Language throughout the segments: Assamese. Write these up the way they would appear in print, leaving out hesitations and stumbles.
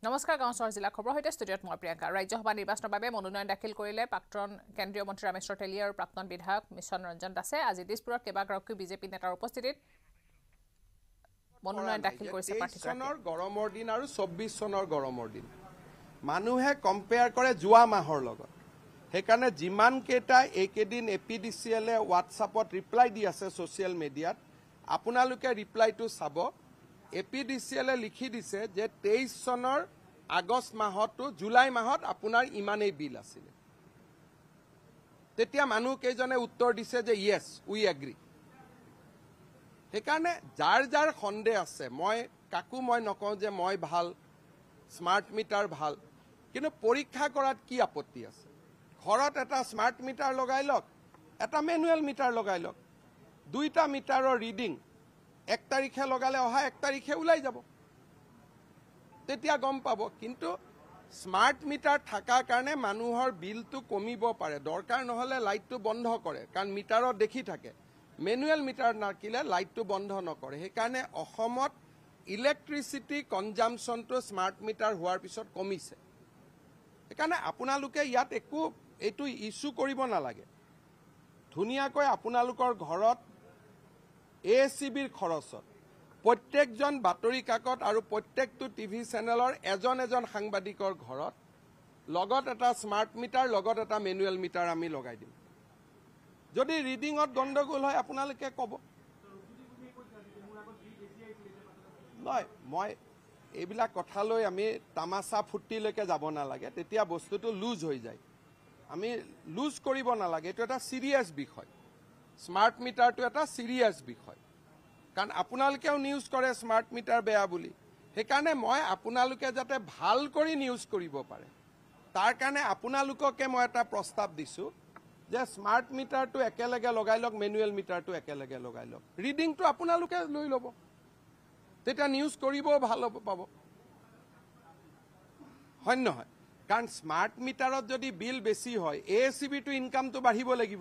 নমস্কাৰ গাঁওচহৰ জিলা খবৰ হৈতে ষ্টুডিঅ'ত মই প্ৰিয়ংকা ৰাজ্যসভা নিৰ্বাচনৰ বাবে মনোনয়ন দাখিল কৰিলে প্ৰাক্তন কেন্দ্ৰীয় মন্ত্ৰী ৰামেশ্বৰ তেলী আৰু প্ৰাক্তন বিধায়ক মিছন ৰঞ্জন দাসে আজি দিছপুৰত কেইবাগৰাকী বিজেপি নেতাৰ উপস্থিতিত মনোনয়ন দাখিল কৰিছে প্ৰাৰ্থীগৰাকীয়ে গৰমৰ দিন আৰু 24 চনৰ গৰমৰ দিন মানুহে কম্পেয়াৰ কৰে যোৱা মাহৰ লগত সেইকাৰণে যিমান কেইটা এইকেদিন এপিডিচিএল এ হোৱাটছআপত ৰিপ্লাই দি আছে সোশ্যাল মিডিয়াত আপোনালোকে ৰিপ্লাইটো চাব এপিডিচিএল এ লিখি দিছে যে 23 চনৰ আগষ্ট মাহতো জুলাই মাহত আপোনাৰ ইমানেই বিল আছিল তেতিয়া মানুহ কেইজনে উত্তৰ দিছে যে ইয়েস উই এগ্ৰি সেইকাৰণে যাৰ যাৰ সন্দেহ আছে মই কাকু মই নকওঁ যে মই ভাল স্মাৰ্ট মিটাৰ ভাল কিন্তু পৰীক্ষা কৰাত কি আপত্তি আছে ঘৰত এটা স্মাৰ্ট মিটাৰ লগাই লওক এটা ম্যানুৱেল মিটাৰ লগাই লওক দুইটা মিটাৰৰ ৰিডিং 1 তাৰিখে লগালে অহা 1 তাৰিখে ওলাই যাব তেতিয়া গম পাব কিন্তু স্মাৰ্ট মিটাৰ থাকাৰ কাৰণে মানুহৰ বিলটো কমিব পাৰে দৰকাৰ নহলে লাইটটো বন্ধ কৰে কাৰণ মিটাৰত দেখি থাকে ম্যানুৱেল মিটাৰ নাকিলে লাইটটো বন্ধ নকৰে সেইকাৰণে অসমত ইলেক্ট্ৰিচিটি কনজাম্পশনটো স্মাৰ্ট মিটাৰ হোৱাৰ পিছত কমিছে সেইকাৰণে আপোনালোকে ইয়াত একো এটো ইস্যু কৰিব নালাগে ধুনিয়াকৈ আপোনালোকৰ ঘৰত এচিবিৰ খৰচত প্ৰত্যেকজন বাতৰি কাকত আৰু প্ৰত্যেকটো টিভি চেনেলৰ এজন সাংবাদিকৰ ঘৰত লগত এটা স্মাৰ্ট মিটাৰ লগত এটা ম্যানুৱেল মিটাৰ আমি লগাই দিম যদি ৰিডিংত গণ্ডগোল হয় আপোনালোকে ক'ব নহয় মই এইবিলাক কথালৈ আমি তামাশা ফুটিলৈকে যাব নালাগে তেতিয়া বস্তুটো লুজ হৈ যায় আমি লুজ কৰিব নালাগে এটো এটা সিৰিয়াস বিষয় স্মাৰ্ট মিটাৰটো এটা সিৰিয়াস বিষয় কাৰণ আপোনালোকেও নিউজ কৰে স্মাৰ্ট মিটাৰ বেয়া বুলি সেইকাৰণে মই আপোনালোকে যাতে ভাল কৰি নিউজ কৰিব পাৰে তাৰ কাৰণে আপোনালোককে মই এটা প্ৰস্তাৱ দিছো যে স্মাৰ্ট মিটাৰটো একেলগে লগাই লওক ম্যানুৱেল মিটাৰটো একেলগে লগাই লওক ৰিডিংটো আপোনালোকে লৈ ল'ব তেতিয়া নিউজ কৰিব ভাল পাব হয় নহয় কাৰণ স্মাৰ্ট মিটাৰত যদি বিল বেছি হয় এচিবিটো ইনকামটো বাঢ়িব লাগিব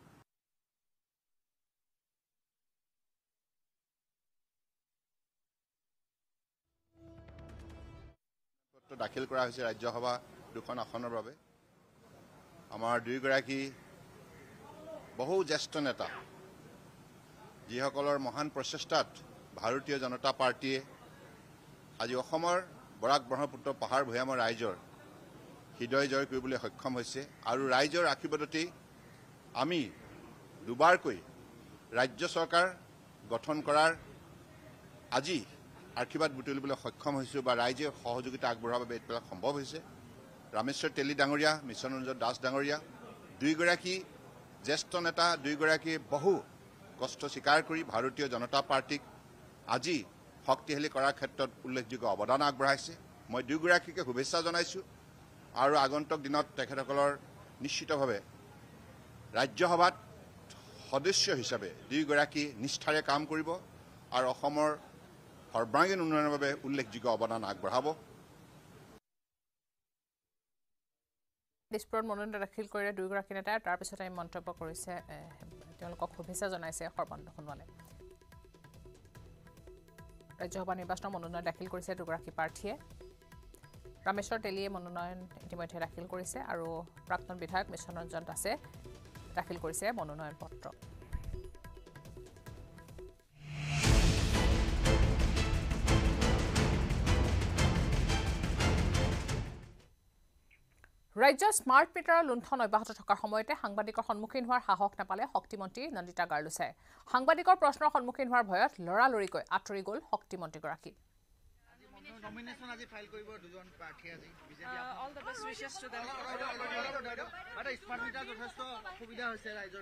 দাখিল কৰা হৈছে ৰাজ্যসভা দুখন আসনৰ বাবে আমাৰ দুইগৰাকী বহু জ্যেষ্ঠ নেতা যিসকলৰ মহান প্ৰচেষ্টাত ভাৰতীয় জনতা পাৰ্টিয়ে আজি অসমৰ বৰাক ব্ৰহ্মপুত্ৰ পাহাৰ ভৈয়ামৰ ৰাইজৰ হৃদয় জয় কৰিবলৈ সক্ষম হৈছে আৰু ৰাইজৰ আশীৰ্বাদতেই আমি দুবাৰকৈ ৰাজ্য চৰকাৰ গঠন কৰাৰ আজি আশীৰ্বাদ বুটলিবলৈ সক্ষম হৈছো বা ৰাইজে সহযোগিতা আগবঢ়োৱাৰ বাবে এইটো সম্ভৱ হৈছে ৰামেশ্বৰ তেলী ডাঙৰীয়া মিছন ৰঞ্জন দাস ডাঙৰীয়া দুইগৰাকী জ্যেষ্ঠ নেতা দুইগৰাকী বহু কষ্ট স্বীকাৰ কৰি ভাৰতীয় জনতা পাৰ্টিক আজি শক্তিশালী কৰাৰ ক্ষেত্ৰত উল্লেখযোগ্য অৱদান আগবঢ়াইছে মই দুইগৰাকীকে শুভেচ্ছা জনাইছো আৰু আগন্তুক দিনত তেখেতসকলৰ নিশ্চিতভাৱে ৰাজ্যসভাত সদস্য হিচাপে দুইগৰাকী নিষ্ঠাৰে কাম কৰিব আৰু অসমৰ সৰ্বাংগীন উন্নয়নৰ বাবে উল্লেখযোগ্য অৱদান আগবঢ়াব দিছপুৰত মনোনয়ন দাখিল কৰিলে দুইগৰাকী নেতাই তাৰ পিছত আমি মন্তব্য কৰিছে তেওঁলোকক শুভেচ্ছা জনাইছে সৰ্বানন্দ সোণোৱালে ৰাজ্যসভা নিৰ্বাচনৰ মনোনয়ন দাখিল কৰিছে দুগৰাকী প্ৰাৰ্থীয়ে ৰামেশ্বৰ তেলীয়ে মনোনয়ন ইতিমধ্যে দাখিল কৰিছে আৰু প্ৰাক্তন বিধায়ক মিছন ৰঞ্জন দাসে দাখিল কৰিছে মনোনয়ন পত্ৰ ৰাজ্যৰ স্মাৰ্ট মিটাৰৰ লুণ্ঠন অব্যাহত থকাৰ সময়তে সাংবাদিকৰ সন্মুখীন হোৱাৰ সাহস নাপালে শক্তিমন্ত্ৰী নন্দিতা গাৰ্লুছে সাংবাদিকৰ প্ৰশ্নৰ সন্মুখীন হোৱাৰ ভয়ত লৰালৰিকৈ আঁতৰি গ'ল শক্তিমন্ত্ৰীগৰাকী nomination আজি ফাইল কৰিব দুজন প্ৰাৰ্থী আজি BJP all the best wishes to them এটা স্মাৰ্ট মিটাৰ যথেষ্ট সুবিধা হৈছে ৰাইজৰ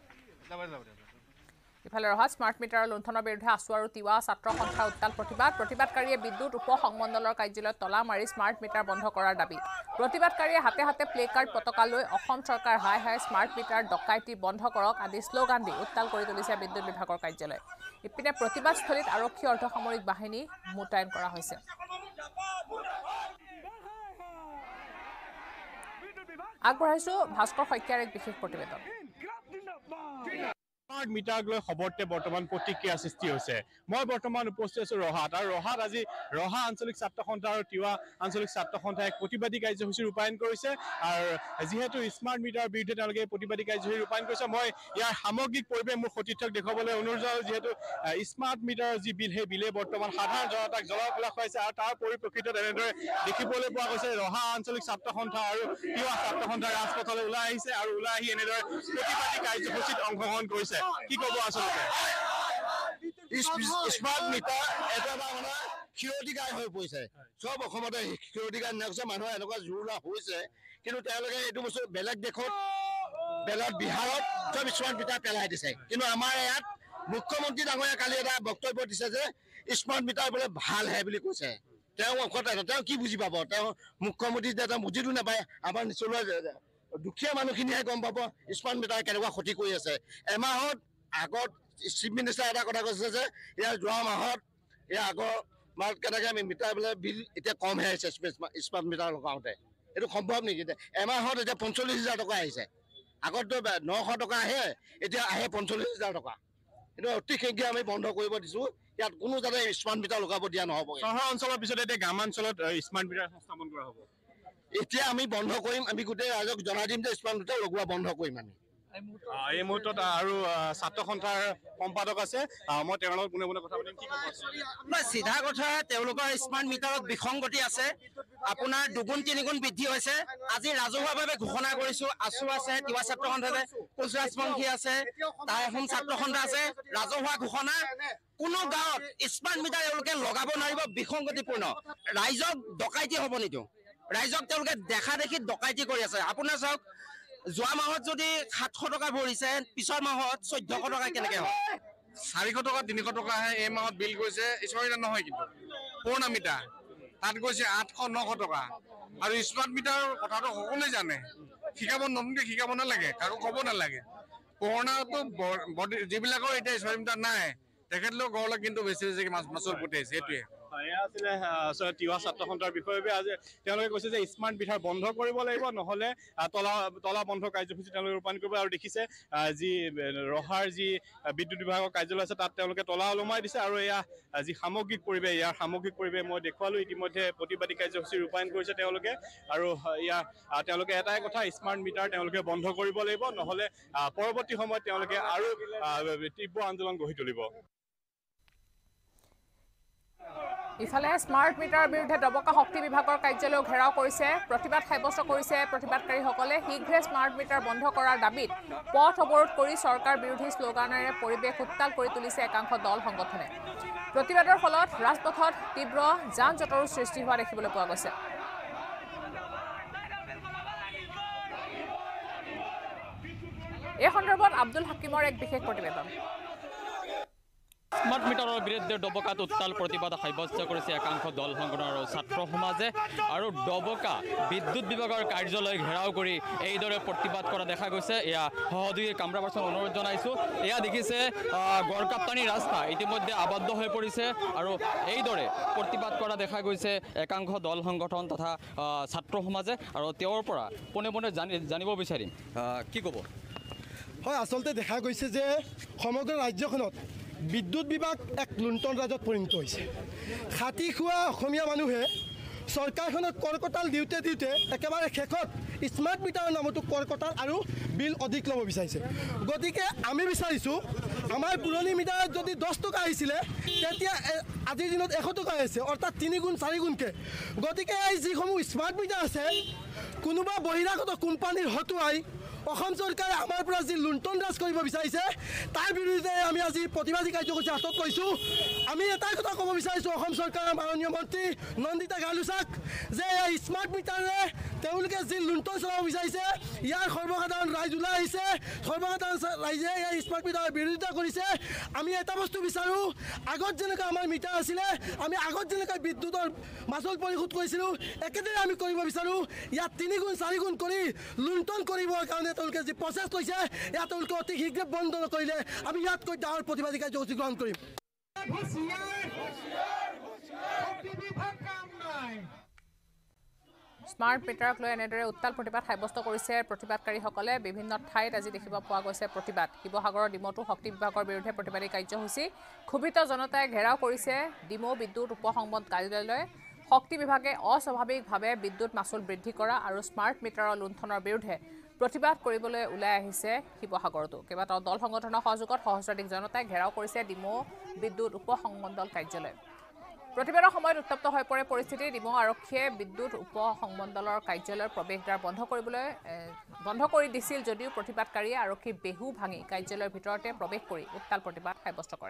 ইফালে ৰহা স্মাৰ্ট মিটাৰৰ লুণ্ঠনৰ বিৰুদ্ধে আছু আৰু তিৱা ছাত্ৰ সন্থাৰ উত্তাল প্ৰতিবাদকাৰীয়ে বিদ্যুৎ উপ সংমণ্ডলৰ কাৰ্যালয়ত তলা মাৰি স্মাৰ্ট মিটাৰ বন্ধ কৰাৰ দাবী প্ৰতিবাদকাৰীয়ে হাতে হাতে প্লে কাৰ্ড পতাকা লৈ অসম চৰকাৰ হাই হাই স্মাৰ্ট মিটাৰ ডকাইতি বন্ধ কৰক আদি শ্লোগান দি উত্তাল কৰি তুলিছে বিদ্যুৎ বিভাগৰ কাৰ্যালয় ইপিনে প্ৰতিবাদস্থলীত আৰক্ষী অৰ্ধসামৰিক বাহিনী মুতায়ন কৰা হৈছে আগবঢ়াইছো ভাস্কৰ শইকীয়াৰ এক বিশেষ প্ৰতিবেদন স্মাৰ্ট মিটাৰক লৈ খবৰতে বৰ্তমান প্ৰতিক্ৰিয়া সৃষ্টি হৈছে মই বৰ্তমান উপস্থিত আছো ৰহাত আৰু ৰহাত আজি ৰহা আঞ্চলিক ছাত্ৰ সন্থা আৰু তিৱা আঞ্চলিক ছাত্ৰ সন্থাই প্ৰতিবাদী কাৰ্যসূচী ৰূপায়ণ কৰিছে আৰু যেহেতু স্মাৰ্ট মিটাৰৰ বিৰুদ্ধে তেওঁলোকে প্ৰতিবাদী কাৰ্যসূচী ৰূপায়ণ কৰিছে মই ইয়াৰ সামগ্ৰিক পৰিৱেশ মোৰ সতীৰ্থক দেখুৱাবলৈ অনুৰোধ জনাইছো যেহেতু স্মাৰ্ট মিটাৰৰ যি বিল সেই বিলে বৰ্তমান সাধাৰণ জনতাক জ্বলা-পোৰা খুৱাইছে আৰু তাৰ পৰিপ্ৰেক্ষিতত এনেদৰে দেখিবলৈ পোৱা গৈছে ৰহা আঞ্চলিক ছাত্ৰ সন্থা আৰু তিৱা ছাত্ৰ সন্থা ৰাজপথলৈ ওলাই আহিছে আৰু ওলাই আহি এনেদৰে প্ৰতিবাদী কাৰ্যসূচীত অংশগ্ৰহণ কৰিছে কি ক'ব আচলতে স্মাৰ্ট মিটাৰ এটা মানে ক্ষতিকাৰক হৈ পৰিছে সব অসমতে ক্ষতিকাৰক নাছে মানুহ এনেকুৱা জোৰুলা হৈছে কিন্তু তেওঁলোকে এইটো বস্তু বেলেগ দেশত বেলেগ বিহাৰত সব স্মাৰ্ট মিটাৰ পেলাই দিছে কিন্তু আমাৰ ইয়াত মুখ্যমন্ত্ৰী ডাঙৰীয়া কালি এটা বক্তব্য দিছে যে স্মাৰ্ট মিটাৰ বোলে ভাল হে বুলি কৈছে তেওঁ কি বুজি পাব তেওঁ মুখ্যমন্ত্ৰী তেওঁ বুজিটো নাপায় আমাৰ নিচলুৱা দুখীয়া মানুহখিনিহে গম পাব স্মাৰ্ট মিটাৰ কেনেকুৱা ক্ষতি কৰি আছে এমাহত আগত চিফ মিনিষ্টাৰ এটা কথা কৈছে যে ইয়াৰ যোৱা মাহত ইয়াৰ আগৰ মাহত কেনেকৈ আমি মিটাৰ বোলে বিল এতিয়া কমহে আহিছে স্মাৰ্ট মিটাৰ লগাওঁতে এইটো সম্ভৱ নেকি এমাহত এতিয়া 45,000 টকা আহিছে আগততো 900 টকা আহে এতিয়া আহে 45,000 টকা এইটো অতি শীঘ্ৰে আমি বন্ধ কৰিব দিছোঁ ইয়াত কোনো যাতে স্মাৰ্ট মিটাৰ লগাব দিয়া নহ'ব চহৰ অঞ্চলৰ পিছত এতিয়া গ্ৰামাঞ্চলত স্মাৰ্ট মিটাৰ স্থাপন কৰা হ'ব এতিয়া আমি বন্ধ কৰিম আমি গোটেই ৰাইজক জনাই দিম যে স্মাৰ্ট মিটাৰ লগোৱা বন্ধ কৰিম আমি এই মুহূৰ্তত আৰু ছাত্ৰ সন্থাৰ সম্পাদক আছে মই তেওঁৰ লগত পোনে পোনে কথা পাতিম কি ক'ব চিধা কথা তেওঁলোকৰ স্মাৰ্ট মিটাৰত বিসংগতি আছে আপোনাৰ দুগুণ তিনিগুণ বৃদ্ধি হৈছে আজি ৰাজহুৱাভাৱে ঘোষণা কৰিছো আছু আছে তিৱা ছাত্ৰ সন্থা আছে কোচৰাজপন্থী আছে তাৰ এখন ছাত্ৰ সন্থা আছে ৰাজহুৱা ঘোষণা কোনো গাঁৱত স্মাৰ্ট মিটাৰ তেওঁলোকে লগাব নোৱাৰিব বিসংগতিপূৰ্ণ ৰাইজক ডকাইতি হ'ব নিদিওঁ ৰাইজক তেওঁলোকে দেখা দেখি ডকাইতি কৰি আছে আপোনাৰ চাওক যোৱা মাহত যদি 700 টকা ভৰিছে পিছৰ মাহত 1400 টকা কেনেকে হয় 400 টকা 300 টকা আহে এই মাহত বিল গৈছে ইছৰিটা নহয় কিন্তু পুৰণা মিটাৰ তাত গৈছে 800 900 টকা আৰু স্মাৰ্ট মিটাৰৰ কথাটো সকলোৱে জানে শিকাব নতুনকৈ শিকাব নালাগে কাকো ক'ব নালাগে পুৰণাটো যিবিলাকৰ এতিয়া স্মাৰ্ট মিটাৰ নাই তেখেতলোক ঘৰলৈ কিন্তু বেছি বেছিকৈ মাছৰ ফুটাইছে সেইটোৱে তিৱা ছাত্ৰ সন্থাৰ বিষয়ে আজি তেওঁলোকে কৈছে যে স্মাৰ্ট মিটাৰ বন্ধ কৰিব লাগিব নহ'লে তলা বন্ধ কাৰ্যসূচী তেওঁলোকে ৰূপায়ণ কৰিব আৰু দেখিছে যি ৰহাৰ যি বিদ্যুৎ বিভাগৰ কাৰ্যালয় আছে তাত তেওঁলোকে তলা ওলমাই দিছে আৰু এয়া যি সামগ্ৰিক পৰিৱেশ ইয়াৰ সামগ্ৰিক পৰিৱেশ মই দেখুৱালোঁ ইতিমধ্যে প্ৰতিবাদী কাৰ্যসূচী ৰূপায়ণ কৰিছে তেওঁলোকে আৰু তেওঁলোকে এটাই কথা স্মাৰ্ট মিটাৰ তেওঁলোকে বন্ধ কৰিব লাগিব নহ'লে পৰৱৰ্তী সময়ত তেওঁলোকে আৰু তীব্ৰ আন্দোলন গঢ়ি তুলিব ইফালে স্মাৰ্ট মিটাৰৰ বিৰুদ্ধে দবকা শক্তি বিভাগৰ কাৰ্যালয় ঘেৰাও কৰিছে প্ৰতিবাদ সাব্যস্ত কৰিছে প্ৰতিবাদকাৰীসকলে শীঘ্ৰে স্মাৰ্ট মিটাৰ বন্ধ কৰাৰ দাবীত পথ অৱৰোধ কৰি চৰকাৰ বিৰোধী শ্লোগানেৰে পৰিৱেশ উত্তাল কৰি তুলিছে একাংশ দল সংগঠনে প্ৰতিবাদৰ ফলত ৰাজপথত তীব্ৰ যান জঁটৰো সৃষ্টি হোৱা দেখিবলৈ পোৱা গৈছে এই সন্দৰ্ভত আব্দুল হাকিমৰ এক বিশেষ প্ৰতিবেদন স্মাৰ্ট মিটাৰৰ বিৰুদ্ধে ডবকাত উত্তাল প্ৰতিবাদ সাব্যস্ত কৰিছে একাংশ দল সংগঠন আৰু ছাত্ৰ সমাজে আৰু ডবকা বিদ্যুৎ বিভাগৰ কাৰ্যালয় ঘেৰাও কৰি এইদৰে প্ৰতিবাদ কৰা দেখা গৈছে এয়া সহযোগী কামৰা পাৰ্চন অনুৰোধ জনাইছোঁ এয়া দেখিছে গড়কাপ্তানি ৰাস্তা ইতিমধ্যে আবদ্ধ হৈ পৰিছে আৰু এইদৰে প্ৰতিবাদ কৰা দেখা গৈছে একাংশ দল সংগঠন তথা ছাত্ৰ সমাজে আৰু তেওঁৰ পৰা পোনে পোনে জানিব বিচাৰিম কি ক'ব হয় আচলতে দেখা গৈছে যে সমগ্ৰ ৰাজ্যখনত বিদ্যুৎ বিভাগ এক লুণ্ঠন ৰাজত পৰিণত হৈছে খাটি খোৱা অসমীয়া মানুহে চৰকাৰখনক কৰকটাল দিওঁতে একেবাৰে শেষত স্মাৰ্ট মিটাৰৰ নামতো কৰকটাল আৰু বিল অধিক ল'ব বিচাৰিছে গতিকে আমি বিচাৰিছোঁ আমাৰ পুৰণি মিটাৰত যদি 10 টকা আহিছিলে তেতিয়া আজিৰ দিনত 100 টকা আহিছে অৰ্থাৎ 3 গুণ 4 গুণকৈ গতিকে এই যিসমূহ স্মাৰ্ট মিটাৰ আছে কোনোবা বহিৰাগত কোম্পানীৰ হতুৱাই অসম চৰকাৰে আমাৰ পৰা যি লুণ্ঠন ৰাজ কৰিব বিচাৰিছে তাৰ বিৰুদ্ধে আমি আজি প্ৰতিবাদী কাৰ্যসূচী হাতত লৈছোঁ আমি এটাই কথা ক'ব বিচাৰিছোঁ অসম চৰকাৰৰ মাননীয় মন্ত্ৰী নন্দিতা গালুচাক যে এই স্মাৰ্ট মিটাৰে তেওঁলোকে যি লুণ্ঠন চলাব বিচাৰিছে ইয়াৰ সৰ্বসাধাৰণ ৰাইজ ওলাই আহিছে সৰ্বসাধাৰণ ৰাইজে এই স্মাৰ্ট মিটাৰৰ বিৰোধিতা কৰিছে আমি এটা বস্তু বিচাৰোঁ আগত যেনেকৈ আমাৰ মিটাৰ আছিলে আমি আগত যেনেকৈ বিদ্যুতৰ মাচুল পৰিশোধ কৰিছিলোঁ একেদৰে আমি কৰিব বিচাৰোঁ ইয়াত 3 গুণ 4 গুণ কৰি লুণ্ঠন কৰিবৰ কাৰণে তেওঁলোকে যি প্ৰচেছ লৈছে ইয়াত তেওঁলোকে অতি শীঘ্ৰে বন্ধ নকৰিলে আমি ইয়াতকৈ ডাঙৰ প্ৰতিবাদী কাৰ্যসূচী গ্ৰহণ কৰিম স্মাৰ্ট মিটাৰক লৈ এনেদৰে উত্তাল প্ৰতিবাদ সাব্যস্ত কৰিছে প্ৰতিবাদকাৰীসকলে বিভিন্ন ঠাইত আজি দেখিব পোৱা গৈছে প্ৰতিবাদ শিৱসাগৰৰ ডিমৌতো শক্তি বিভাগৰ বিৰুদ্ধে প্ৰতিবাদী কাৰ্যসূচী ক্ষুভিত জনতাই ঘেৰাও কৰিছে ডিমৌ বিদ্যুৎ উপসংমদ কাৰ্যালয় শক্তি বিভাগে অস্বাভাৱিকভাৱে বিদ্যুৎ মাচুল বৃদ্ধি কৰা আৰু স্মাৰ্ট মিটাৰৰ লুণ্ঠনৰ বিৰুদ্ধে প্ৰতিবাদ কৰিবলৈ ওলাই আহিছে শিৱসাগৰতো কেইবাটাও দল সংগঠনৰ সহযোগত সহস্ৰাধিক জনতাই ঘেৰাও কৰিছে ডিমৌ বিদ্যুৎ উপসংমণ্ডল কাৰ্যালয় প্ৰতিবাদৰ সময়ত উত্তপ্ত হৈ পৰে পৰিস্থিতি ডিমৌ আৰক্ষীয়ে বিদ্যুৎ উপসংমণ্ডলৰ কাৰ্যালয়ৰ প্ৰৱেশদ্বাৰ বন্ধ কৰি দিছিল যদিও প্ৰতিবাদকাৰীয়ে আৰক্ষীৰ বেহু ভাঙি কাৰ্যালয়ৰ ভিতৰতে প্ৰৱেশ কৰি উত্তাল প্ৰতিবাদ সাব্যস্ত কৰে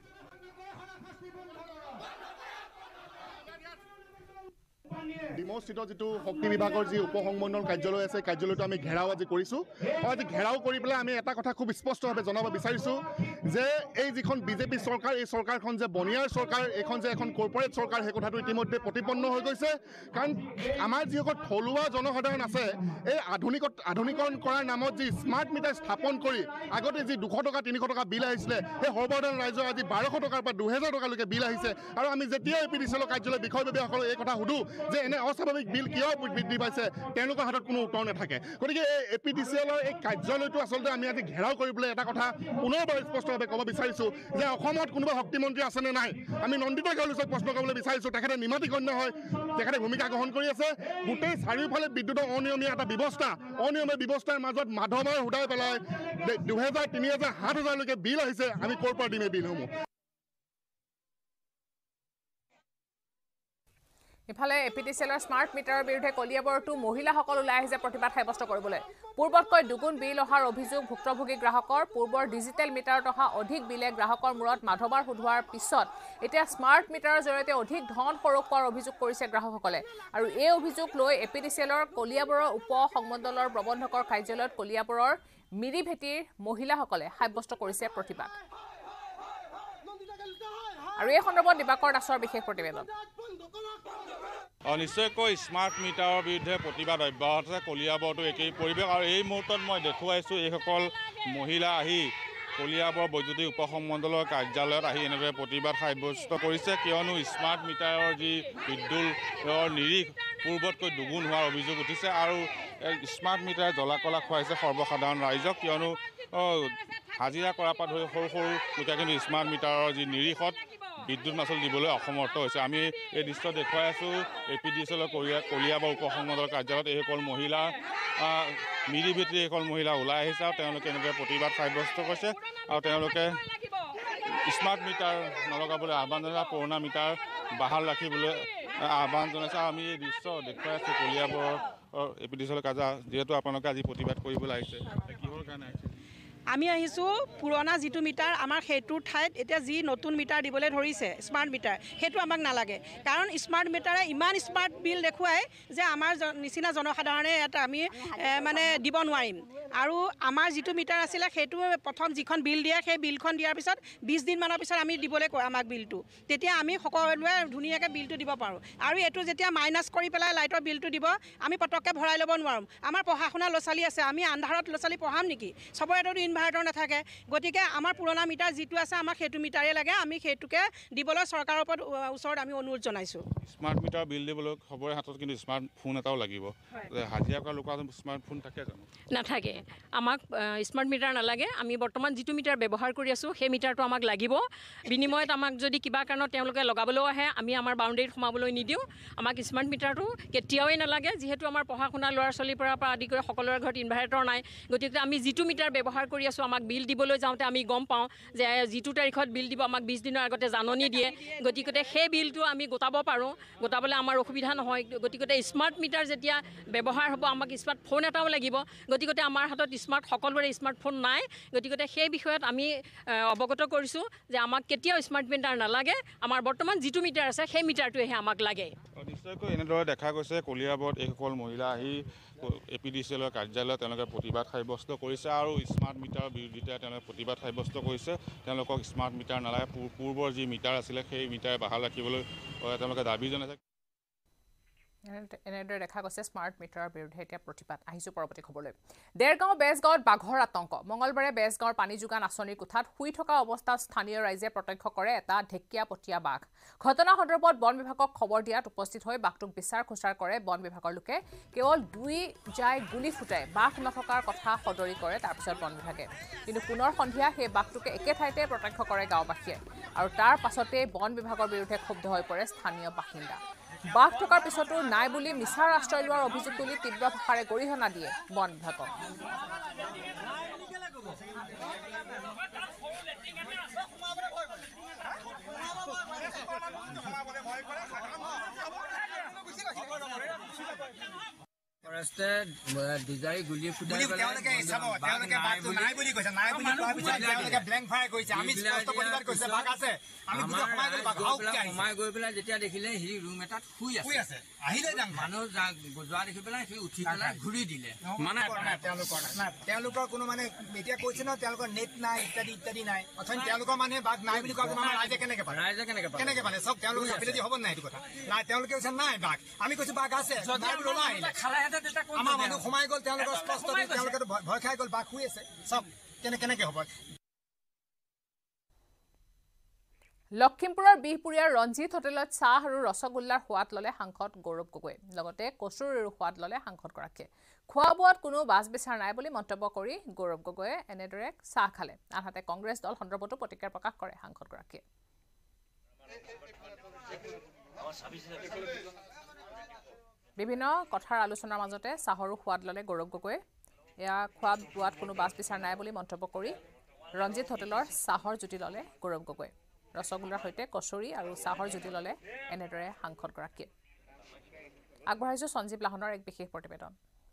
ডিমৌস্থিত যিটো শক্তি বিভাগৰ যি উপসংমণ্ডল কাৰ্যালয় আছে কাৰ্যালয়টো আমি ঘেৰাও আজি কৰিছোঁ আৰু আজি ঘেৰাও কৰি পেলাই আমি এটা কথা খুব স্পষ্টভাৱে জনাব বিচাৰিছোঁ যে এই যিখন বিজেপি চৰকাৰ এই চৰকাৰখন যে বনিয়াৰ চৰকাৰ এইখন যে এখন কৰ্পৰেট চৰকাৰ সেই কথাটো ইতিমধ্যে প্ৰতিপন্ন হৈ গৈছে কাৰণ আমাৰ যিসকল থলুৱা জনসাধাৰণ আছে এই আধুনিকৰণ কৰাৰ নামত যি স্মাৰ্ট মিটাৰ স্থাপন কৰি আগতে যি 200 টকা 300 টকা বিল আহিছিলে সেই সৰ্বসাধাৰণ ৰাইজৰ আজি 1200 টকাৰ পৰা 2000 টকালৈকে বিল আহিছে আৰু আমি যেতিয়া এপিডিচিএলৰ কাৰ্যালয় বিষয়ববীয়াসকলক এই কথা সুধো যে এনে অস্বাভাৱিক বিল কিয় বৃদ্ধি পাইছে তেওঁলোকৰ হাতত কোনো উত্তৰ নাথাকে গতিকে এই এপিডিচিএলৰ এই কাৰ্যালয়টো আচলতে আমি আজি ঘেৰাও কৰিবলৈ এটা কথা পুনৰবাৰ স্পষ্টভাৱে ক'ব বিচাৰিছোঁ যে অসমত কোনোবা শক্তিমন্ত্ৰী আছেনে নাই আমি নন্দিত গাঁৱলীক প্ৰশ্ন কৰিবলৈ বিচাৰিছোঁ তেখেতে নিমাতিকন্য হয় তেখেতে ভূমিকা গ্ৰহণ কৰি আছে গোটেই চাৰিওফালে বিদ্যুতৰ অনিয়মীয়া এটা অনিয়মীয়া ব্যৱস্থাৰ মাজত মাধমাৰ সুদাই পেলাই 2000 3000 7000লৈকে বিল আহিছে আমি ক'ৰ পৰা দিম এই বিলসমূহ ইফালে এপিডিচিএলৰ স্মাৰ্ট মিটাৰৰ বিৰুদ্ধে কলিয়াবৰতো মহিলাসকল ওলাই আহিছে প্ৰতিবাদ সাব্যস্ত কৰিবলৈ পূৰ্বতকৈ দুগুণ বিল অহাৰ অভিযোগ ভুক্তভোগী গ্ৰাহকৰ পূৰ্বৰ ডিজিটেল মিটাৰত অহা অধিক বিলে গ্ৰাহকৰ মূৰত মাধমাৰ সুধোৱাৰ পিছত এতিয়া স্মাৰ্ট মিটাৰৰ জৰিয়তে অধিক ধন সৰক পোৱাৰ অভিযোগ কৰিছে গ্ৰাহকসকলে আৰু এই অভিযোগ লৈ এপিডিচিএলৰ কলিয়াবৰৰ উপসংমণ্ডলৰ প্ৰবন্ধকৰ কাৰ্যালয়ত কলিয়াবৰৰ মিৰিভেটিৰ মহিলাসকলে সাব্যস্ত কৰিছে প্ৰতিবাদ আৰু এই সন্দৰ্ভত দিবাকৰ দাসৰ বিশেষ প্ৰতিবেদন নিশ্চয়কৈ স্মাৰ্ট মিটাৰৰ বিৰুদ্ধে প্ৰতিবাদ অব্যাহত আছে কলিয়াবৰতো একেই পৰিৱেশ আৰু এই মুহূৰ্তত মই দেখুৱাইছোঁ এইসকল মহিলা আহি কলিয়াবৰ বৈদ্যুতিক উপসংমণ্ডলৰ কাৰ্যালয়ত আহি এনেদৰে প্ৰতিবাদ সাব্যস্ত কৰিছে কিয়নো স্মাৰ্ট মিটাৰৰ যি বিদ্যুতৰ নিৰিখ পূৰ্বতকৈ দুগুণ হোৱাৰ অভিযোগ উঠিছে আৰু স্মাৰ্ট মিটাৰে জ্বলা কলা খুৱাইছে সৰ্বসাধাৰণ ৰাইজক কিয়নো হাজিৰা কৰাৰ পৰা ধৰি সৰু সৰু লোকে কিন্তু স্মাৰ্ট মিটাৰৰ যি নিৰিখত বিদ্যুৎ মাচুল দিবলৈ অসমৰ্থ হৈছে আমি এই দৃশ্য দেখুৱাই আছোঁ এপিডিচিএলৰ কলিয়াবৰ উপসংমণ্ডলৰ কাৰ্যালয়ত এইসকল মহিলা মিৰিভেটিৰ এইসকল মহিলা ওলাই আহিছে আৰু তেওঁলোকে এনেদৰে প্ৰতিবাদ সাব্যস্ত কৰিছে আৰু তেওঁলোকে স্মাৰ্ট মিটাৰ নলগাবলৈ আহ্বান জনাইছে পুৰণা মিটাৰ বাহাল ৰাখিবলৈ আহ্বান জনাইছে আৰু আমি এই দৃশ্য দেখুৱাই আছোঁ কলিয়াবৰ এপিডিচিএলৰ কাৰ্যালয় যিহেতু আপোনালোকে আজি প্ৰতিবাদ কৰিবলৈ আহিছে কিহৰ কাৰণে আহিছে আমি আহিছোঁ পুৰণা যিটো মিটাৰ আমাৰ সেইটো ঠাইত এতিয়া যি নতুন মিটাৰ দিবলৈ ধৰিছে স্মাৰ্ট মিটাৰ সেইটো আমাক নালাগে কাৰণ স্মাৰ্ট মিটাৰে ইমান স্মাৰ্ট বিল দেখুৱাই যে আমাৰ নিচিনা জনসাধাৰণে ইয়াত আমি মানে দিব নোৱাৰিম আৰু আমাৰ যিটো মিটাৰ আছিলে সেইটো প্ৰথম যিখন বিল দিয়ে সেই বিলখন দিয়াৰ পিছত 20 দিনমানৰ পিছত আমি দিবলৈ কয় আমাক বিলটো তেতিয়া আমি সকলোৱে ধুনীয়াকৈ বিলটো দিব পাৰোঁ আৰু এইটো যেতিয়া মাইনাছ কৰি পেলাই লাইটৰ বিলটো দিব আমি পটককৈ ভৰাই ল'ব নোৱাৰোঁ আমাৰ পঢ়া শুনা ল'ৰা ছোৱালী আছে আমি আন্ধাৰত ল'ৰা ছোৱালী পঢ়াম নেকি চবৰেতো ইনভাৰ্টাৰ নাথাকে গতিকে আমাৰ পুৰণা মিটাৰ যিটো আছে আমাক সেইটো মিটাৰে লাগে আমি সেইটোকে দিবলৈ চৰকাৰৰ ওচৰত আমি অনুৰোধ জনাইছোঁ স্মাৰ্ট মিটাৰ বিল দিবলৈ খবৰে হাতত কিন্তু স্মাৰ্টফোন এটাও লাগিব হাজিৰা কৰা লোকৰ স্মাৰ্টফোন থাকে জানো নাথাকে আমাক স্মাৰ্ট মিটাৰ নালাগে আমি বৰ্তমান যিটো মিটাৰ ব্যৱহাৰ কৰি আছোঁ সেই মিটাৰটো আমাক লাগিব বিনিময়ত আমাক যদি কিবা কাৰণত তেওঁলোকে লগাবলৈও আহে আমি আমাৰ বাউণ্ডেৰীত সোমাবলৈ নিদিওঁ আমাক স্মাৰ্ট মিটাৰটো কেতিয়াওই নালাগে যিহেতু আমাৰ পঢ়া শুনা ল'ৰা ছোৱালীৰ পৰা আদি কৰি সকলোৰে ঘৰত ইনভাৰ্টাৰ নাই গতিকে আমি যিটো মিটাৰ ব্যৱহাৰ কৰি আছোঁ আমাক বিল দিবলৈ যাওঁতে আমি গম পাওঁ যে যিটো তাৰিখত বিল দিব আমাক 20 দিনৰ আগতে জাননী দিয়ে গতিকে সেই বিলটো আমি গোটাব পাৰোঁ গোটাবলৈ আমাৰ অসুবিধা নহয় গতিকে স্মাৰ্ট মিটাৰ যেতিয়া ব্যৱহাৰ হ'ব আমাক স্মাৰ্টফোন এটাও লাগিব গতিকে আমাৰ হাতত সকলোৰে স্মাৰ্টফোন নাই গতিকে সেই বিষয়ত আমি অৱগত কৰিছোঁ যে আমাক কেতিয়াও স্মাৰ্ট মিটাৰ নালাগে আমাৰ বৰ্তমান যিটো মিটাৰ আছে সেই মিটাৰটোহে আমাক লাগে নিশ্চয়কৈ এনেদৰে দেখা গৈছে কলিয়াবৰত এইসকল মহিলা আহি এপিডিচিএলৰ কাৰ্যালয়ত তেওঁলোকে প্ৰতিবাদ সাব্যস্ত কৰিছে আৰু স্মাৰ্ট মিটাৰৰ বিৰোধিতা তেওঁলোকে প্ৰতিবাদ সাব্যস্ত কৰিছে তেওঁলোকক স্মাৰ্ট মিটাৰ নালাগে পূৰ্বৰ যি মিটাৰ আছিলে সেই মিটাৰে বাহাল ৰাখিবলৈ তেওঁলোকে দাবী জনাইছে এনেদৰে দেখা গৈছে স্মাৰ্ট মিটাৰৰ বিৰুদ্ধে এতিয়া প্ৰতিবাদ আহিছো পৰৱৰ্তী খবৰলৈ দেৰগাঁও বেজগাঁৱত বাঘৰ আতংক মঙলবাৰে বেজগাঁৱৰ পানী যোগান আঁচনিৰ কোঠাত শুই থকা অৱস্থাত স্থানীয় ৰাইজে প্ৰত্যক্ষ কৰে এটা ঢেকীয়াপতীয়া বাঘ ঘটনা সন্দৰ্ভত বন বিভাগক খবৰ দিয়াত উপস্থিত হৈ বাঘটোক বিচাৰ খোচাৰ কৰে বন বিভাগৰ লোকে কেৱল 2 যায় গুলি ফুটাই বাঘ নথকাৰ কথা সদৰি কৰে তাৰপিছত বন বিভাগে কিন্তু পুনৰ সন্ধিয়া সেই বাঘটোকে একে ঠাইতে প্ৰত্যক্ষ কৰে গাঁওবাসীয়ে আৰু তাৰ পাছতে বন বিভাগৰ বিৰুদ্ধে ক্ষুব্ধ হৈ পৰে স্থানীয় বাসিন্দা বাঘ থকাৰ পিছতো নাই বুলি মিছাৰ আশ্ৰয় লোৱাৰ অভিযোগ তুলি তীব্ৰ ভাষাৰে গৰিহণা দিয়ে বন বিভাগক দুজাৰি গুলি ফুটাই তেওঁলোকে চাব তেওঁলোকে বাঘটো নাই বুলি কৈছে নাই বুলি কোৱাৰ পিছত তেওঁলোকে ব্লেংক ফায়াৰ কৰিছে আমি স্পষ্ট প্ৰতিবাদ কৰিছে বাঘ আছে আমি গুলি সোমাই গৈ পেলাই যেতিয়া দেখিলে সি ৰুম এটাত শুই আছে আহিলে যাম মানুহ যোৱা দেখি পেলাই সি উঠি পেলাই ঘূৰি দিলে মানে তেওঁলোকৰ কোনো মানে এতিয়া কৈছে ন তেওঁলোকৰ নেট নাই ইত্যাদি ইত্যাদি নাই অথনি তেওঁলোকৰ মানুহে বাঘ নাই বুলি কোৱা আমাৰ ৰাইজে কেনেকে পালে চব তেওঁলোকে চাপিলেদি হ'ব নাই এইটো কথা নাই তেওঁলোকে কৈছে নাই বাঘ আমি কৈছো বাঘ আছে আমাৰ মানুহ সোমাই গ'ল তেওঁলোকৰ স্পষ্ট তেওঁলোকে ভয় খাই গ'ল বাঘ শুই আছে চব কেনেকে হ'ব লখিমপুৰৰ বিহপুৰীয়াৰ ৰঞ্জিত হোটেলত চাহ আৰু ৰসগোল্লাৰ সোৱাদ ললে সাংসদ গৌৰৱ গগৈ লগতে কচুৰিৰো সোৱাদ ললে সাংসদগৰাকীয়ে খোৱা বোৱাত কোনো বাছ বিচাৰ নাই বুলি মন্তব্য কৰি গৌৰৱ গগৈয়ে এনেদৰে চাহ খালে আনহাতে কংগ্ৰেছ দল সন্দৰ্ভতো প্ৰতিক্ৰিয়া প্ৰকাশ কৰে সাংসদগৰাকীয়ে বিভিন্ন কথাৰ আলোচনাৰ মাজতে চাহৰো সোৱাদ ললে গৌৰৱ গগৈয়ে এয়া খোৱা বোৱাত কোনো বাছ বিচাৰ নাই বুলি মন্তব্য কৰি ৰঞ্জিত হোটেলৰ চাহৰ জুতি ললে গৌৰৱ গগৈ ৰসগোল্লাৰ সৈতে কচুৰি আৰু চাহৰ জুতি ললে এনেদৰে সাংসদগৰাকীয়ে আগবঢ়াইছো সঞ্জীৱ লাহনৰ এক বিশেষ প্ৰতিবেদন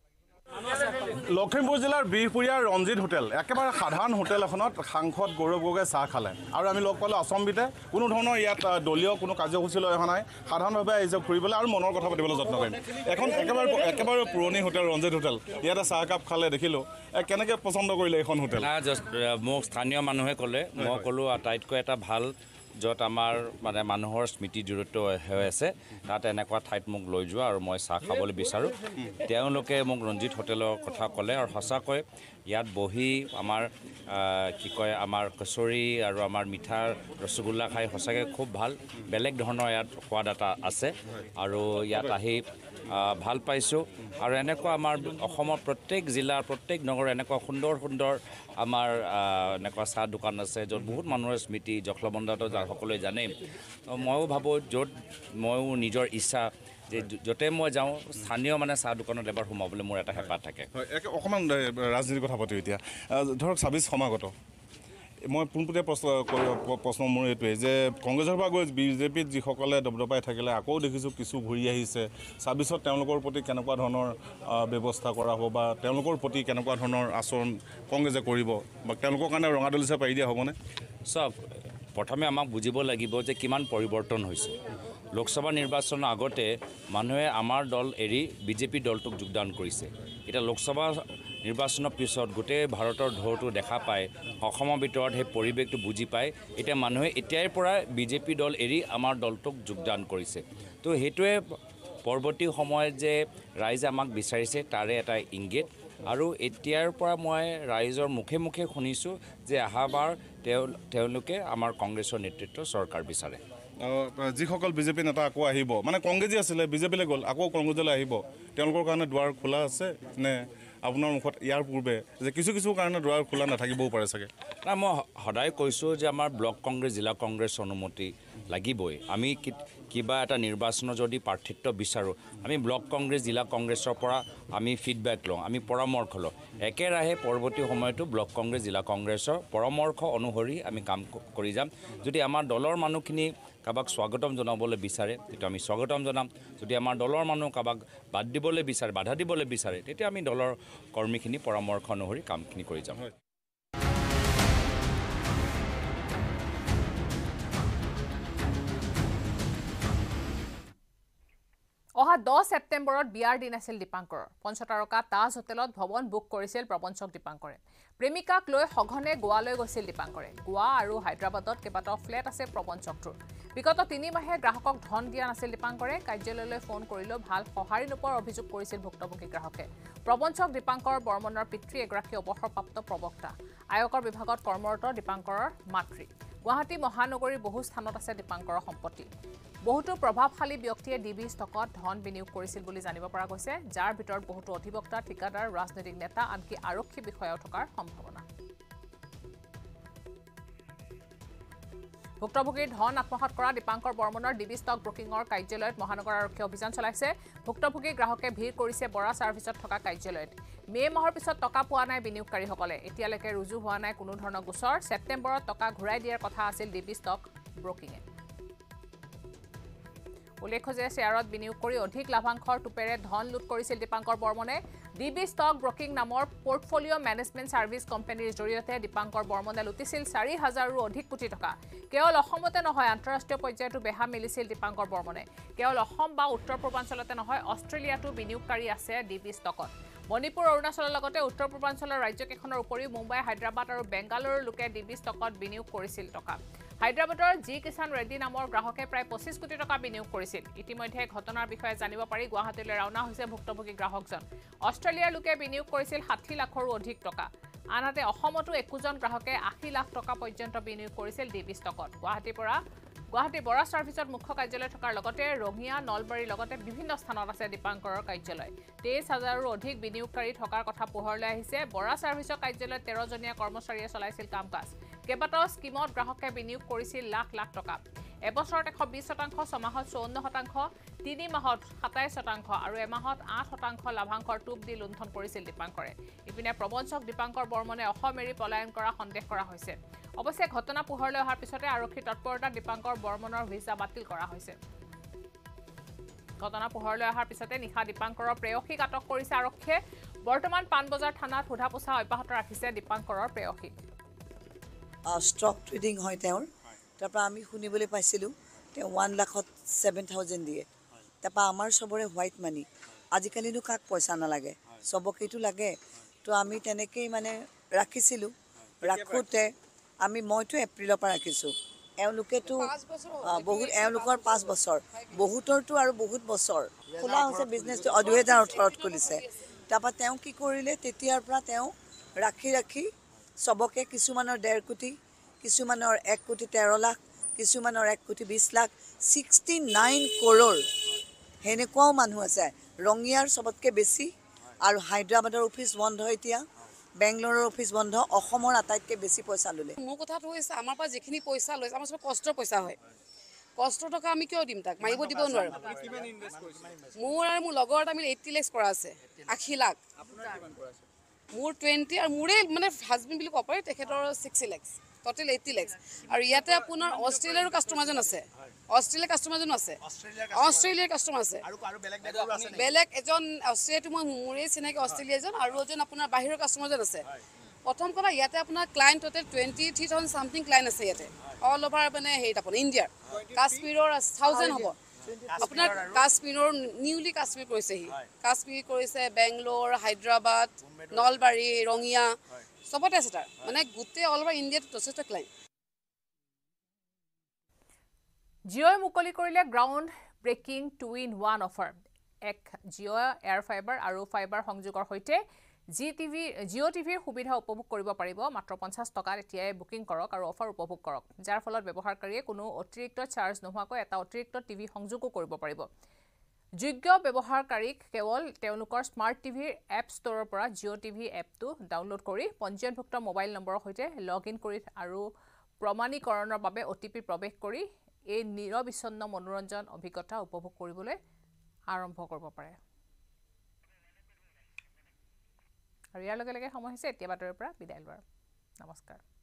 লখিমপুৰ জিলাৰ বিহপুৰীয়াৰ ৰঞ্জিত হোটেল একেবাৰে সাধাৰণ হোটেল এখনত সাংসদ গৌৰৱ গগৈয়ে চাহ খালে আৰু আমি লগ পালোঁ আচম্বিতে কোনো ধৰণৰ ইয়াত দলীয় কোনো কাৰ্যসূচী লৈ অহা নাই সাধাৰণভাৱে আহিছে ফুৰিবলৈ আৰু মনৰ কথা পাতিবলৈ যত্ন কৰিম এখন একেবাৰে পুৰণি হোটেল ৰঞ্জিত হোটেল ইয়াতে চাহ একাপ খালে দেখিলোঁ কেনেকৈ পচন্দ কৰিলে এইখন হোটেল মোক স্থানীয় মানুহে ক'লে মই ক'লোঁ আটাইতকৈ এটা ভাল য'ত আমাৰ মানে মানুহৰ স্মৃতি জড়িত হৈ আছে তাত এনেকুৱা ঠাইত মোক লৈ যোৱা আৰু মই চাহ খাবলৈ বিচাৰোঁ তেওঁলোকে মোক ৰঞ্জিত হোটেলৰ কথা ক'লে আৰু সঁচাকৈ ইয়াত বহি আমাৰ কি কয় আমাৰ কচুৰি আৰু আমাৰ মিঠাৰ ৰসগোল্লা খাই সঁচাকৈ খুব ভাল বেলেগ ধৰণৰ ইয়াত সোৱাদ এটা আছে আৰু ইয়াত আহি ভাল পাইছোঁ আৰু এনেকুৱা আমাৰ অসমৰ প্ৰত্যেক জিলাৰ প্ৰত্যেক নগৰ এনেকুৱা সুন্দৰ সুন্দৰ আমাৰ এনেকুৱা চাহ দোকান আছে য'ত বহুত মানুহৰ স্মৃতি জখলবন্ধাটো সকলোৱে জানে ময়ো ভাবোঁ য'ত ময়ো নিজৰ ইচ্ছা যে য'তে মই যাওঁ স্থানীয় মানে চাহ দোকানত এবাৰ সোমাবলৈ মোৰ এটা হেঁপাহ থাকে অকণমান ৰাজনীতিৰ কথা পাতোঁ এতিয়া ধৰক 26 সমাগত মই পোনপটীয়া প্ৰশ্ন মোৰ এইটোৱে যে কংগ্ৰেছৰ পৰা গৈ বিজেপিত যিসকলে দবদবাই থাকিলে আকৌ দেখিছোঁ কিছু ঘূৰি আহিছে 26ত তেওঁলোকৰ প্ৰতি কেনেকুৱা ধৰণৰ ব্যৱস্থা কৰা হ'ব বা তেওঁলোকৰ প্ৰতি কেনেকুৱা ধৰণৰ আচৰণ কংগ্ৰেছে কৰিব বা তেওঁলোকৰ কাৰণে ৰঙা দলিচা পাৰি দিয়া হ'বনে চব প্ৰথমে আমাক বুজিব লাগিব যে কিমান পৰিৱৰ্তন হৈছে লোকসভা নিৰ্বাচনৰ আগতে মানুহে আমাৰ দল এৰি বিজেপি দলটোক যোগদান কৰিছে এতিয়া লোকসভা নিৰ্বাচনৰ পিছত গোটেই ভাৰতৰ ঢৌটো দেখা পায় অসমৰ ভিতৰত সেই পৰিৱেশটো বুজি পায় এতিয়া মানুহে এতিয়াৰ পৰা বিজেপি দল এৰি আমাৰ দলটোক যোগদান কৰিছে তো সেইটোৱে পৰৱৰ্তী সময়ত যে ৰাইজে আমাক বিচাৰিছে তাৰে এটা ইংগিত আৰু এতিয়াৰ পৰা মই ৰাইজৰ মুখে মুখে শুনিছোঁ যে অহাবাৰ তেওঁলোকে আমাৰ কংগ্ৰেছৰ নেতৃত্ব চৰকাৰ বিচাৰে যিসকল বিজেপি নেতা আকৌ আহিব মানে কংগ্ৰেছী আছিলে বিজেপিলৈ গ'ল আকৌ কংগ্ৰেছলৈ আহিব তেওঁলোকৰ কাৰণে দুৱাৰ খোলা আছে নে আপোনাৰ মুখত ইয়াৰ পূৰ্বে যে কিছু কাৰণে দুৱাৰ খোলা নাথাকিবও পাৰে চাগে নাই মই সদায় কৈছোঁ যে আমাৰ ব্লক কংগ্ৰেছ জিলা কংগ্ৰেছ অনুমতি লাগিবই আমি কিবা এটা নিৰ্বাচনৰ যদি প্ৰাৰ্থিত্ব বিচাৰোঁ আমি ব্লক কংগ্ৰেছ জিলা কংগ্ৰেছৰ পৰা আমি ফিডবেক লওঁ আমি পৰামৰ্শ লওঁ একেৰাহে পৰৱৰ্তী সময়তো ব্লক কংগ্ৰেছ জিলা কংগ্ৰেছৰ পৰামৰ্শ অনুসৰি আমি কাম কৰি যাম যদি আমাৰ দলৰ মানুহখিনি কাৰোবাক স্বাগতম জনাবলৈ বিচাৰে তেতিয়া আমি স্বাগতম জনাম যদি আমাৰ দলৰ মানুহ কাৰোবাক বাদ দিবলৈ বিচাৰে বাধা দিবলৈ বিচাৰে তেতিয়া আমি দলৰ কৰ্মীখিনি পৰামৰ্শ অনুসৰি কামখিনি কৰি যাম অহা 10 ছেপ্টেম্বৰত বিয়াৰ দিন আছিল দীপাংকৰৰ পঞ্চতাৰকা তাজ হোটেলত ভৱন বুক কৰিছিল প্ৰবঞ্চক দীপাংকৰে প্ৰেমিকাক লৈ সঘনে গোৱালৈ গৈছিল দীপাংকৰে গোৱা আৰু হায়দৰাবাদত কেইবাটাও ফ্লেট আছে প্ৰবঞ্চকটোৰ বিগত 3 মাহে গ্ৰাহকক ধন দিয়া নাছিল দীপাংকৰে কাৰ্যালয়লৈ ফোন কৰিলেও ভাল সঁহাৰি নোপোৱাৰ অভিযোগ কৰিছিল ভুক্তভোগী গ্ৰাহকে প্ৰবঞ্চক দীপাংকৰ বৰ্মনৰ পিতৃ এগৰাকী অৱসৰপ্ৰাপ্ত প্ৰবক্তা আয়কৰ বিভাগত কৰ্মৰত দীপাংকৰৰ মাতৃ গুৱাহাটী মহানগৰীৰ বহু স্থানত আছে দীপাংকৰৰ সম্পত্তি বহুতো প্ৰভাৱশালী ব্যক্তিয়ে ডিবি ষ্টকত ধন বিনিয়োগ কৰিছিল বুলি জানিব পৰা গৈছে যাৰ ভিতৰত বহুতো অধিবক্তা ঠিকাদাৰ ৰাজনৈতিক নেতা আনকি আৰক্ষী বিষয়াও থকাৰ সম্ভাৱনা ভুক্তভোগীৰ ধন আত্মসাৎ কৰা দীপাংকৰ বৰ্মনৰ ডিবি ষ্টক ব্ৰকিঙৰ কাৰ্যালয়ত মহানগৰ আৰক্ষীয়ে অভিযান চলাইছে ভুক্তভোগী গ্ৰাহকে ভিৰ কৰিছে বৰা ছাৰ্ভিচত থকা কাৰ্যালয়ত মে মাহৰ পিছত টকা পোৱা নাই বিনিয়োগকাৰীসকলে এতিয়ালৈকে ৰুজু হোৱা নাই কোনো ধৰণৰ গোচৰ ছেপ্টেম্বৰত টকা ঘূৰাই দিয়াৰ কথা আছিল ডিবি ষ্টক ব্ৰকিঙে উল্লেখ্য যে শ্বেয়াৰত বিনিয়োগ কৰি অধিক লাভাংশৰ টুপেৰে ধন লুট কৰিছিল দীপাংকৰ বৰ্মনে ডিবি ষ্টক ব্ৰকিং নামৰ পোৰ্টফলিঅ' মেনেজমেণ্ট ছাৰ্ভিচ কোম্পানীৰ জৰিয়তে দীপাংকৰ বৰ্মনে লুটিছিল 4,000ৰো অধিক কোটি টকা কেৱল অসমতে নহয় আন্তঃৰাষ্ট্ৰীয় পৰ্যায়তো বেহা মিলিছিল দীপাংকৰ বৰ্মনে কেৱল অসম বা উত্তৰ পূৰ্বাঞ্চলতে নহয় অষ্ট্ৰেলিয়াতো বিনিয়োগকাৰী আছে ডিবি ষ্টকত মণিপুৰ অৰুণাচলৰ লগতে উত্তৰ পূৰ্বাঞ্চলৰ ৰাজ্যকেইখনৰ উপৰিও মুম্বাই হায়দৰাবাদ আৰু বেংগালুৰুৰ লোকে ডিবি ষ্টকত বিনিয়োগ কৰিছিল টকা হায়দৰাবাদৰ জি কিষাণ ৰেড্ডি নামৰ গ্ৰাহকে প্ৰায় 25 কোটি টকা বিনিয়োগ কৰিছিল ইতিমধ্যে ঘটনাৰ বিষয়ে জানিব পাৰি গুৱাহাটীলৈ ৰাওনা হৈছে ভুক্তভোগী গ্ৰাহকজন অষ্ট্ৰেলিয়াৰ লোকে বিনিয়োগ কৰিছিল 60 লাখৰো অধিক টকা আনহাতে অসমতো 21জন গ্ৰাহকে 80 লাখ টকা পৰ্যন্ত বিনিয়োগ কৰিছিল ডিবি ষ্টকত গুৱাহাটী বৰা ছাৰ্ভিচত মুখ্য কাৰ্যালয় থকাৰ লগতে ৰঙিয়া নলবাৰীৰ লগতে বিভিন্ন স্থানত আছে দীপাংকৰৰ কাৰ্যালয় 23,000ৰো অধিক বিনিয়োগকাৰী থকাৰ কথা পোহৰলৈ আহিছে বৰা ছাৰ্ভিচৰ কাৰ্যালয়ত 13জনীয়া কৰ্মচাৰীয়ে চলাইছিল কাম-কাজ কেইবাটাও স্কিমত গ্ৰাহকে বিনিয়োগ কৰিছিল লাখ লাখ টকা এবছৰত 120%, ছমাহত 54%, 3 মাহত 27% আৰু এমাহত 8% লাভাংশৰ টুপ দি লুণ্ঠন কৰিছিল দীপাংকৰে ইপিনে প্ৰবঞ্চক দীপাংকৰ বৰ্মনে অসম এৰি পলায়ন কৰা সন্দেহ কৰা হৈছে অৱশ্যে ঘটনা পোহৰলৈ অহাৰ পিছতে আৰক্ষী তৎপৰতা দীপাংকৰ বৰ্মনৰ ভিছা বাতিল কৰা হৈছে ঘটনা পোহৰলৈ অহাৰ পিছতে নিশা দীপাংকৰৰ প্ৰেয়সীক আটক কৰিছে আৰক্ষীয়ে বৰ্তমান পাণবজাৰ থানাত সোধা পোছা অব্যাহত ৰাখিছে দীপাংকৰৰ প্ৰেয়সীক ষ্টক ট্ৰেডিং হয় তেওঁৰ তাৰপৰা আমি শুনিবলৈ পাইছিলোঁ তেওঁ 1,07,000 দিয়ে তাৰপৰা আমাৰ চবৰে হোৱাইট মানি আজিকালিনো কাক পইচা নালাগে চবকেইটো লাগে তো আমি তেনেকেই মানে ৰাখিছিলোঁ ৰাখোঁতে মইতো এপ্ৰিলৰ পৰা ৰাখিছোঁ এওঁলোকেতো বহুত এওঁলোকৰ 5 বছৰ বহুতৰতো আৰু বহুত বছৰ খোলা হৈছে বিজনেছটো 2018ত খুলিছে তাৰপৰা তেওঁ কি কৰিলে তেতিয়াৰ পৰা তেওঁ ৰাখি চবকে কিছুমানৰ 1.5 কোটি কিছুমানৰ 1 কোটি 13 লাখ কিছুমানৰ 1 কোটি 20 লাখ 69 কৰোৰ হেনেকুৱাও মানুহ আছে ৰঙিয়াৰ সবতকে বেছি আৰু হায়দৰাবাদৰ অফিস বন্ধ এতিয়া বেংগলোৰৰ অফিস বন্ধ অসমৰ আটাইতকে বেছি পইচা ললে মোৰ কথাটো হৈছে আমাৰ পৰা যিখিনি পইচা লৈছে আমাৰ সব কষ্টৰ পইচা হয় কষ্টৰ টকা আমি কিয় দিম তাক মাৰিব দিব নোৱাৰো মোৰ লগৰ এটা 80 লাখ কৰা আছে 80 লাখ মোৰ 20 আৰু মোৰে মানে হাজবেণ্ড বুলি কপাৰে তেখেতৰ 60 লাখ টোটাল 80 লাখ আৰু ইয়াতে আপোনাৰ অষ্ট্ৰেলিয়াৰ কাস্টমাৰজন আছে অষ্ট্ৰেলিয়াৰ কাস্টমাৰ আছে আৰু বেলেগ এজন অষ্ট্ৰেলিয়াটো মই মোৰে চিনাকি অষ্ট্ৰেলিয়াজন আৰু এজন আপোনাৰ বাহিৰৰ কাস্টমাৰজন আছে প্ৰথম কথা ইয়াতে আপোনাৰ ক্লায়েন্ট টোটাল 23,000 সামথিং ক্লায়েন্ট আছে ইয়াতে অল ওভাৰ মানে হেট আপোনাৰ ইণ্ডিয়াৰ কাশ্মীৰৰ 1000 হ'ব আপোনাৰ কাশ্মীৰৰ নিউলি কাশ্মীৰ কৰিছে বেংগলোৰ হায়দৰাবাদ নলবাৰী ৰঙিয়া সবতে আছে তাৰ মানে গোটেই অল ওভাৰ ইণ্ডিয়াত যথেষ্ট ক্লায়েন্ট জিঅ'ই মুকলি কৰিলে গ্ৰাউণ্ড ব্ৰেকিং 2-in-1 অফাৰ এক জিঅ' এয়াৰ ফাইবাৰ আৰু ফাইবাৰ সংযোগৰ সৈতে জিঅ' টিভিৰ সুবিধা উপভোগ কৰিব পাৰিব মাত্ৰ 50 টকাত এতিয়াই বুকিং কৰক আৰু অফাৰ উপভোগ কৰক যাৰ ফলত ব্যৱহাৰকাৰীয়ে কোনো অতিৰিক্ত চাৰ্জ নোহোৱাকৈ এটা অতিৰিক্ত টিভি সংযোগো কৰিব পাৰিব যোগ্য ব্যৱহাৰকাৰীক কেৱল তেওঁলোকৰ স্মাৰ্ট টিভিৰ এপ ষ্টৰৰ পৰা জিঅ' টিভি এপটো ডাউনলোড কৰি পঞ্জীয়নভুক্ত মোবাইল নম্বৰৰ সৈতে লগ ইন কৰি আৰু প্ৰমাণীকৰণৰ বাবে OTP প্ৰৱেশ কৰি এই নিৰবিচ্ছিন্ন মনোৰঞ্জন অভিজ্ঞতা উপভোগ কৰিবলৈ আৰম্ভ কৰিব পাৰে আৰু ইয়াৰ লগে লগে সময় হৈছে এতিয়া বাতৰিৰ পৰা বিদায় লোৱাৰ নমস্কাৰ